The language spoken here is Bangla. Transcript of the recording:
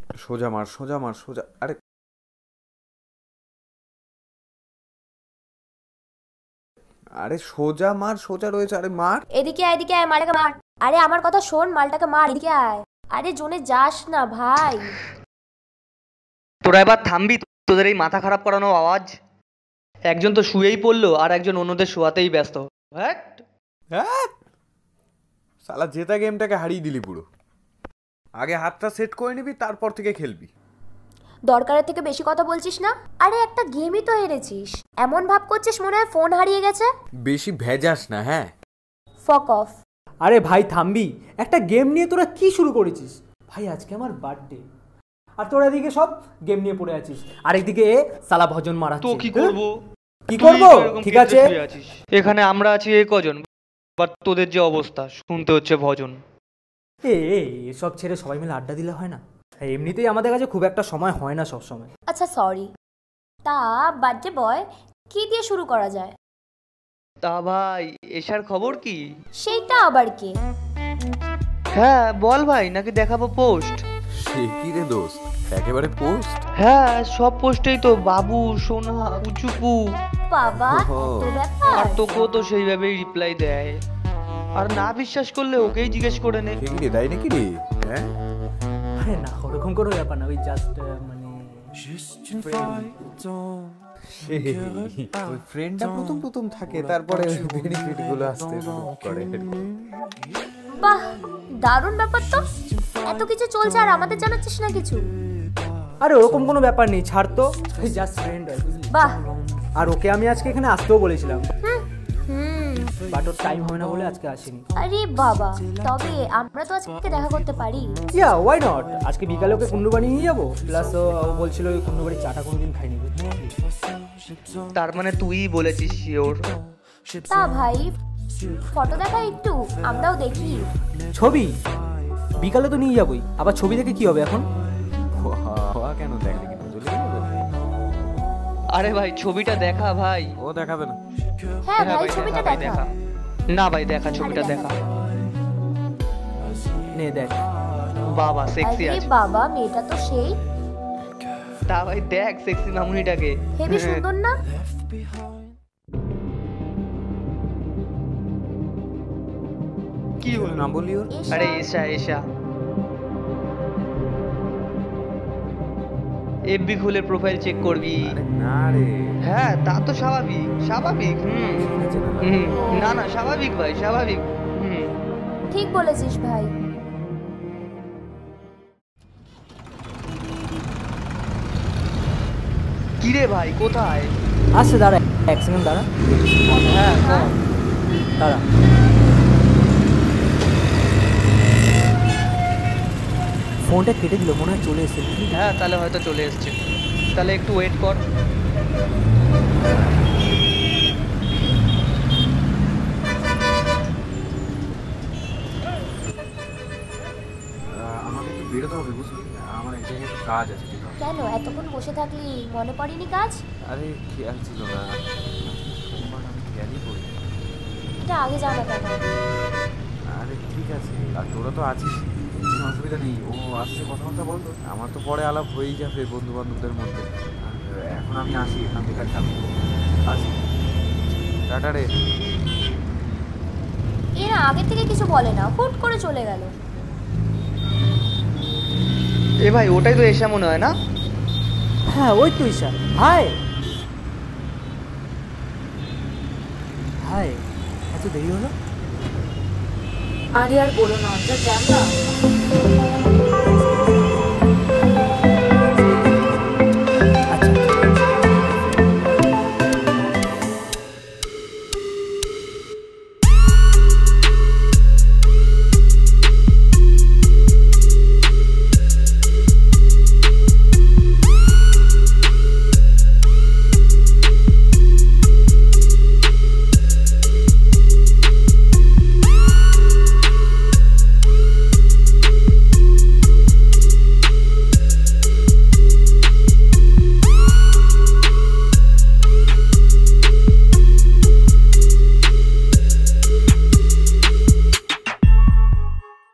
সোজা মার, সোজা মার, সোজা। আরে আরে সোজা মার, সোজা রয়েছে। আরে মার। এদিকে আয়, এদিকে আয়, মালটাকে মার। আরে আমার কথা শোন, মালটাকে মার, এদিকে আয়। আরে জোনে যাস না ভাই। তোরা এবার থামবি? তোদের এই মাথা খারাপ করানো আওয়াজ। একজন তো শুয়েই পড়লো আর একজন অন্যদের শোয়াতেই ব্যস্ত। হ্যাঁ, হ্যাঁ, শালা জেতা গেমটাকে হারিয়ে দিলি পুরো। আগে হাতটা সেট করে নিবি, তারপর থেকে খেলবি। দরকারের থেকে বেশি কথা বলছিস না। আরে একটা গেমই তো হেরেছিস, এমন ভাব করছিস মনে হয় ফোন হারিয়ে গেছে। বেশি ভেজাস না। হ্যাঁ, ফক অফ। আরে ভাই থামবি? একটা গেম নিয়ে তোরা কি শুরু করেছিস? ভাই আজকে আমার বার্থডে, আর তোরা এদিকে সব গেম নিয়ে পড়ে আছিস, আর একদিকে সালা ভজন মারা। তো কি করব? কি করব? ঠিক আছে, এখানে আমরা আছি এই কজন, বাট তোদের যে অবস্থা শুনতে হচ্ছে ভজন। এসব ছেড়ে সবাই মিলে আড্ডা দিলে হয় না? এমনিতেই আমাদের কাছে খুব একটা সময় হয় না সব সময়। আচ্ছা সরি। তা বার্থডে বয়, কি দিয়ে শুরু করা যায়? তা ভাই এশার খবর কি? সেইটা আবার কি? হ্যাঁ বল ভাই, নাকি দেখাবো পোস্ট? সে কি রে দোস্ত, একেবারে পোস্ট? হ্যাঁ সব পোস্টেই তো বাবু, সোনা, উচুপু। বাবা এত ব্যাপার। আর তোকেও তো সেইভাবেই রিপ্লাই দেয়। আর না বিশ্বাস করলে ওকেই জিজ্ঞেস করে নে। সে কি রে, তাই নাকি রে? হ্যাঁ, আরে না, ওরকম কোনো ব্যাপার না, ওই জাস্ট মানে ওই ফ্রেন্ডটা প্রথম প্রথম থাকে, তারপরে বেনিফিট গুলো আসতে শুরু করে। বাহ, দারুণ ব্যাপার তো। এত কিছু চলছে আর আমাদের জানাচ্ছিস না কিছু? আরে ওরকম কোনো ব্যাপার নেই, ছাড় তো, জাস্ট ফ্রেন্ড হয় বুঝলি। বাহ। আর ওকে আমি আজকে এখানে আসতেও বলেছিলাম, হুম। বাট ওর টাইম হয় না বলে আজকে আসেনি। আরে বাবা, তবে আমরা তো আজকে দেখা করতে পারি। ইয়া ওয়াই নট, আজকে বিকালে ওকে কুন্ডুবাড়ি নিয়ে যাবো, প্লাস ও বলছিল ওই কুন্ডুবাড়ির চাটা কোনোদিন খাইনি। তার মানে তুই বলেছিস শিওর? তা ভাই ফটো দেখা একটু, আমরাও দেখি। ছবি বিকালে তো নিয়ে যাবোই, আবার ছবি দেখে কি হবে এখন? কেন দেখলে কি চলে যাবে? আরে ভাই ছবিটা দেখা ভাই। ও দেখাবে না। হ্যাঁ ভাই ছবিটা ভাই, দেখা। না ভাই দেখা, ছবিটা আরে দেখা। নে দেখ। বাবা সেক্সি আরে আছে। বাবা, মেয়েটা তো সেই। তা ভাই দেখ সেক্সি মামুনিটাকে। হেবি সুন্দর না? কি হলো? না বলি ওর। এসা। আরে এসা এসা। এফবি খুলে প্রোফাইল চেক করবি। আরে না রে। হ্যাঁ তা তো স্বাভাবিক, স্বাভাবিক। ঠিক আছে না? না না স্বাভাবিক ভাই, স্বাভাবিক। ঠিক বলেছিস ভাই। কি রে ভাই কোথায়? আসছে, দাঁড়া এক সেকেন্ড, দাঁড়া। হ্যাঁ দাঁড়া, ফোনটা কেটে দিল, মনে হয় চলে এসেছে। হ্যাঁ তাহলে হয়তো চলে এসছে, তাহলে একটু ওয়েট কর। আমাকে একটু বেরোতে হবে বুঝলি, আমার এক জায়গায় একটু কাজ আছে। ঠিক আছে? কেন এতক্ষণ বসে থাকলি, মনে পড়েনি কাজ? আরে খেয়াল ছিল না, সোমবার আমি খেয়ালই করি। এটা আগে জানাতে হবে। আরে ঠিক আছে, আর তোরা তো আছিস, কোনো অসুবিধা নেই। ও আসছে, কথাবার্তা বলতো, আমার তো পরে আলাপ হয়েই যাবে বন্ধু বান্ধবদের মধ্যে। আর এখন আমি আসি, এখান থেকে আসি। টাটা রে। এরা আগে থেকে কিছু বলে না, হুট করে চলে গেল। এ ভাই ওটাই তো এসা মনে হয় না? হ্যাঁ ওই তো ঈশা। হাই হাই, এত দেরি হলো? আরে আর বলো না, যা জ্যাম না।